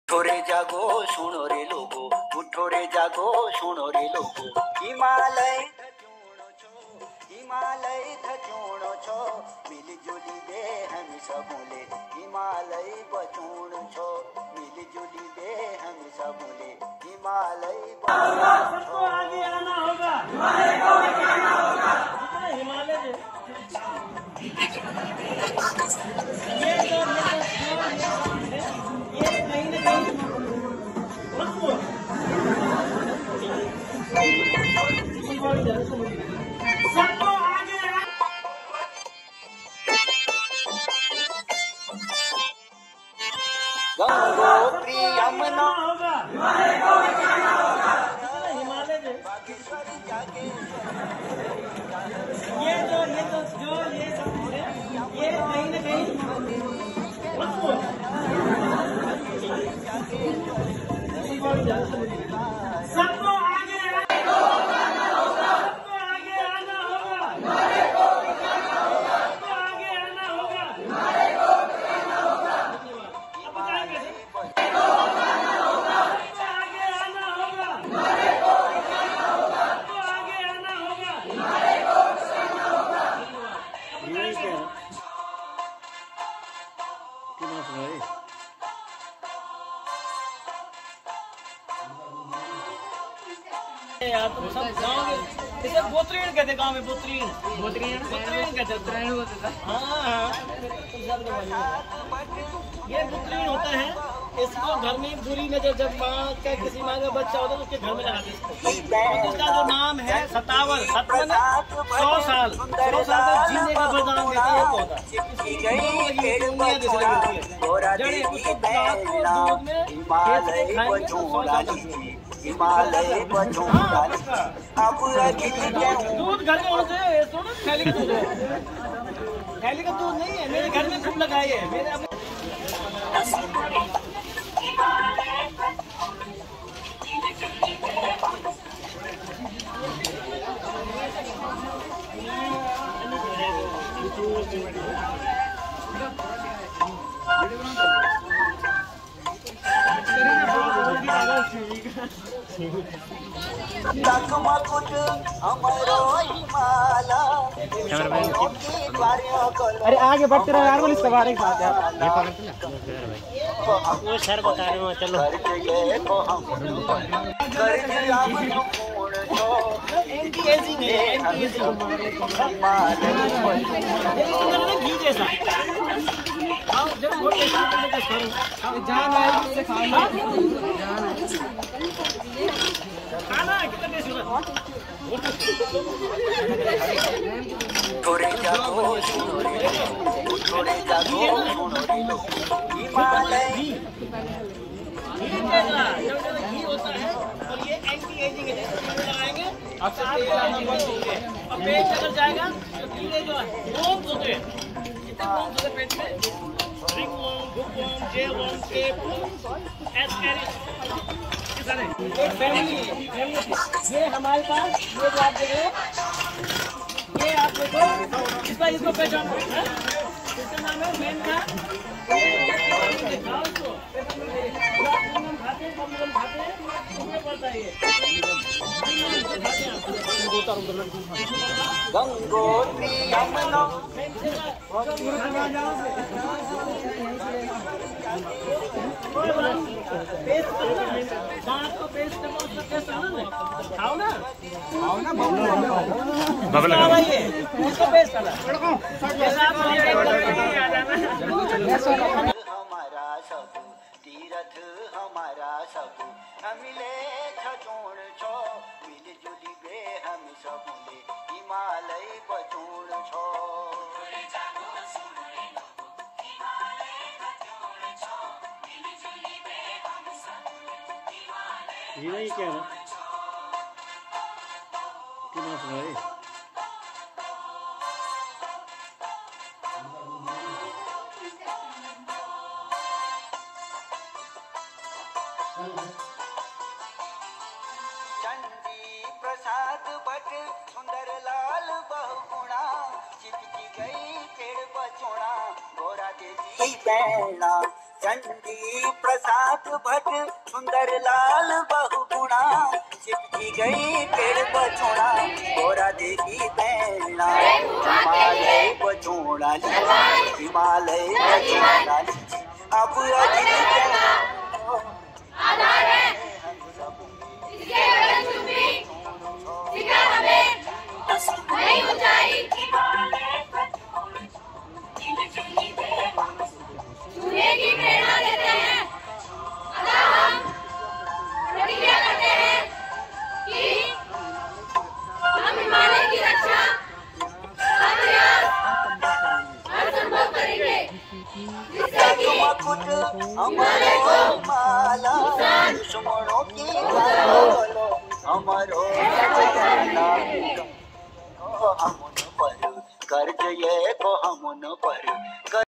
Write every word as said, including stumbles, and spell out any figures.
उठो रे जागो सुनो रे लोगो, उठो रे जागो सुनो रे लोगो। हिमालय धचूणो छो, हिमालय धचूणो छो, मिली जुली बे हम सबुले। हिमालय बचूणो छो, मिली जुली बे हम सबुले। हिमालय सबको आगे आना होगा, हिमालय को आगे आना होगा। हिमालय ये तो ये कहीं ना कहीं सबको आगे गंगोत्री यमुना होगा, हिमालय को आगे आना होगा। हिमालय बागेश्वरी जाके ये तो ये तो जो ये सब है ये कहीं ना कहीं सबको आगे आना होगा, सबको आगे आना होगा, सबको आगे आना होगा। अब बताएंगे सबको आगे आना होगा, सबको आगे आना होगा। यार तुम सब गाँव में इसे बोतरीन कहते, गाँव में बोतरीन बोतरीन बोतरीन कहते उत्तरायण होता था। हाँ हाँ ये बोतरीन होता है। इसको घर में बुरी नजर, जब माँ का किसी माँ का बच्चा होता है तो उसके घर में लगाते इसको। और इसका जो नाम है सतावर, सतवन सौ साल सौ साल तक जीने का वरदान देता है ये पौधा। जड़ें उसको रात को दूध में खेत में खाएंगे तो सौ साल तक जिएंगे। हिमालय बचूंगा अब दूध घर में होते हैं, थोड़ा थैली का दूध है, थैली का दूध नहीं है। मेरे घर में खूब लगाए है मेरे अपने। अरे आगे बढ़ते रहो यार, इसका बारे में बात यार। वो सर बता रहे हो, चलो एंटी एजिंग है, एंटी एजिंग घी जैसा। जान आए उससे खाना खाना कितना टेस्टी होगा। थोड़े जागो सुनो रे लोगो, थोड़े जागो सुनो रे लोगो। हिमालय घी होता है और ये एंटी एजिंग है। लगाएंगे और पेट अगर जाएगा तो कीड़े जो बोम्स होते हैं, कितने बोम्स होते पेट में, रिंग वॉर्म, बुक वॉर्म, जे वॉर्म, टेप वॉर्म, एस्केरिस, एक फैमिली है। ये हमारे पास ये जो आप देख रहे हो, ये आप देखो इसका इसको पहचानो, इसका नाम है मेनका। ये दिखाओ इसको, हम खाते हैं, कम कम खाते हैं, उसमें पड़ता है ये। गंगोत्री यमुना दांत को पेस्ट करना, उसका टेस्ट आना ना, खाओ ना खाओ ना ये उसको पेस्ट करना। हमारा सब तीरथ हमारा सब मिले छचोण छो, मिली जुली बे हम सबुले। हिमालय बचूण छो, ये नहीं क्या ना कितना सुनाई। चंदी प्रसाद भट्ट सुंदर लाल बहुगुणा, चिपकी गई पेड़ बचोड़ा गोरा देवी बैना। चंडी प्रसाद भट्ट सुंदर लाल बहुगुणा चिपकी गई पेड़ बचोड़ा गोरा देवी बैला हिमालय बचोड़ा हिमालय बचोड़ा अब अजीत आधार है इसके बगल चुप्पी सिखा हमें नहीं ऊंचाई छूने की प्रेरणा देते हैं अतः हम प्रतिज्ञा करते हैं कि हम हिमालय की रक्षा का प्रयास हर संभव करेंगे जिससे कि मुकुट हमारो माला दुश्मनों की बोलो हमारो हम पर कर्ज ये को हम पर